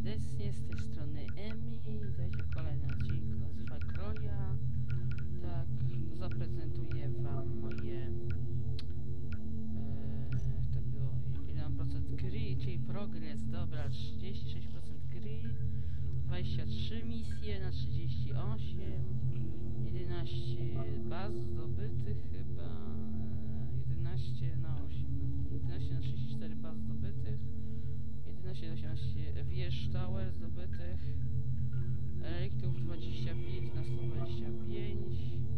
serdecznie, z tej strony Emi. Witajcie w kolejnym odcinku z Far Cry'a. Tak, zaprezentuję wam moje jak to było, ile mam procent gry, czyli progres. Dobra, 36% gry, 23 misje na 38, 11 baz zdobytych chyba, 11 na 8, 11 na 34 baz zdobytych, 11 na 18 wież tower zdobytych, reliktów 25 na 125,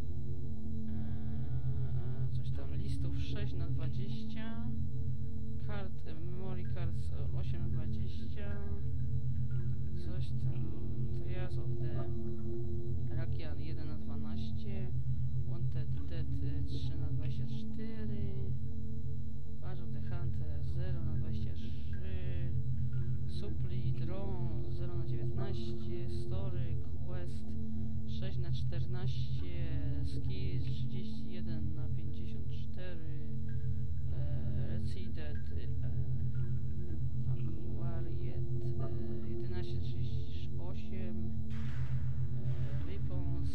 coś tam, listów 6 na 20, kart, memory cards 8 na 20, coś tam, Trials of the Rakian 1 na 12, Wanted Dead 3 na 24, Badge of the Hunter 0 na 23, Supply Drone 0 na 19, Story Quest 6 na 14, Skills 31 na 54, Resident Aquariet 1138, Weapons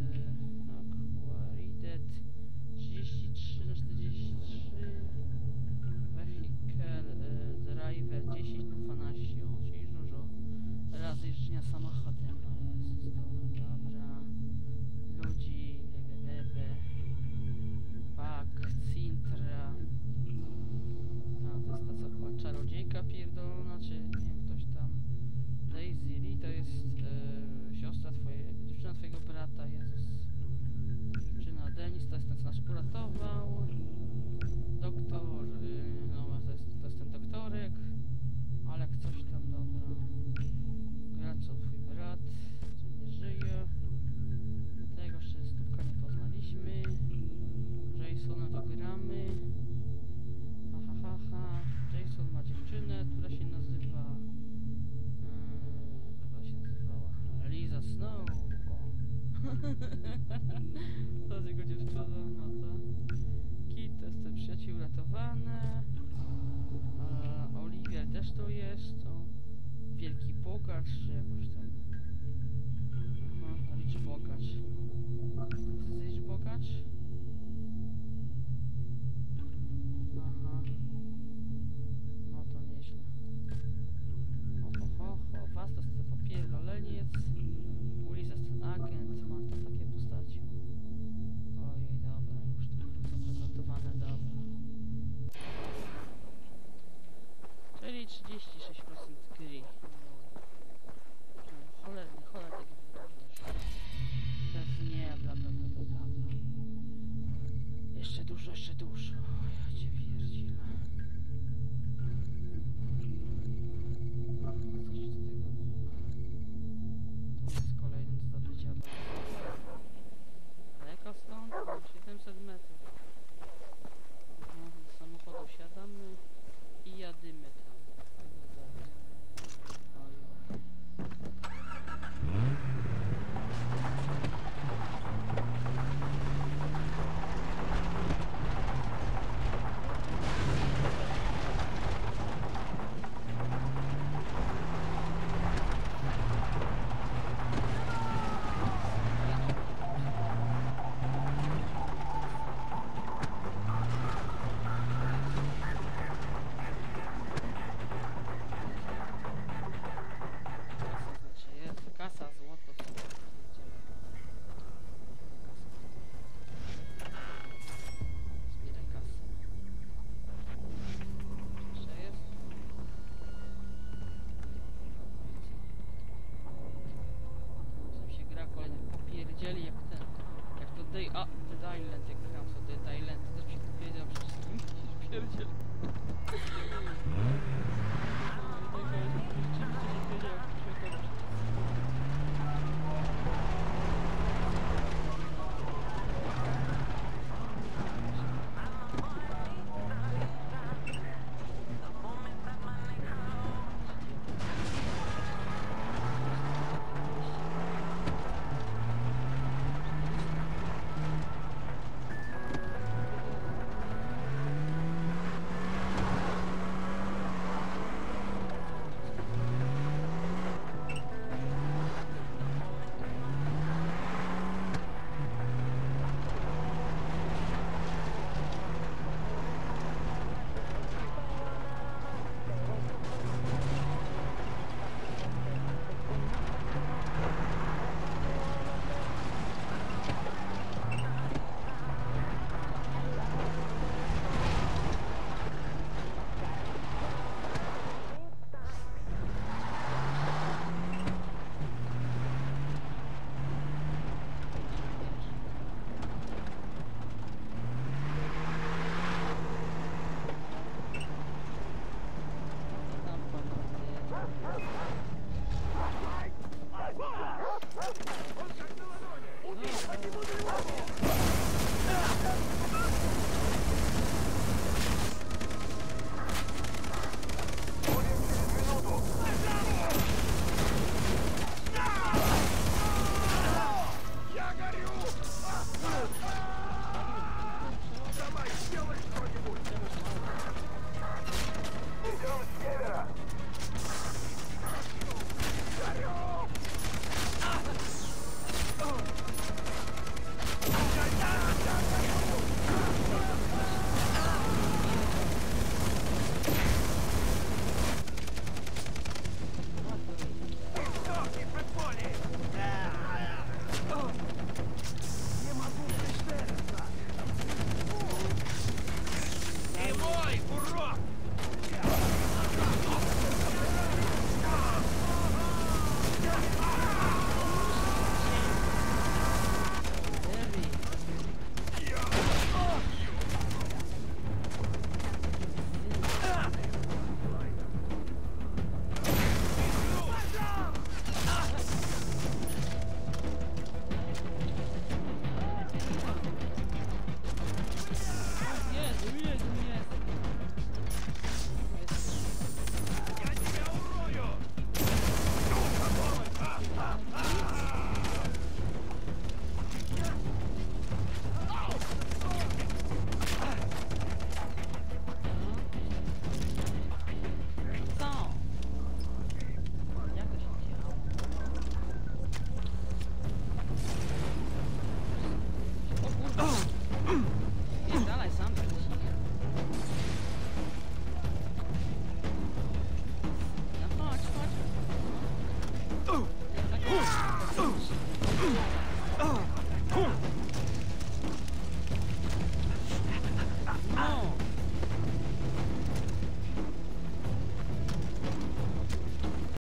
Aquariet 33 na 43, Vehicle Driver 10 na 12, czyli dużo razy jeżdżenia samochodem. No jest dobra. Ludzi, Pak, Cintra. No to jest ta co była czarodziejka pierdolona, czy nie wiem, ktoś tam. Daisy Lee to jest siostra dziewczyna twojego brata, Jezus. Dziewczyna Denis to jest ten, co nas uratował. Doktor, no to jest ten doktorek. Alek coś tam, dobra. Graco, twój brat, co nie żyje. Tego jeszcze stópka nie poznaliśmy. Jasonem to gramy. Jason ma dziewczynę, która się nazywa Lisa Snow. To jest jego dziewczyna, no to Kit to jest ten przyjaciel uratowane. Oliwier też to jest. O, wielki bogacz, czy jakoś tam. Rich bogacz. To jest rich bogacz?